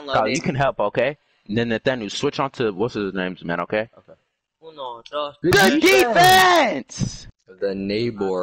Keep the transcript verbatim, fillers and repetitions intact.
download Kyle, it. you can help, okay? And then Nathaniel, switch on to what's his name's man, okay? Okay. Uno, dos, The defense! The neighbor.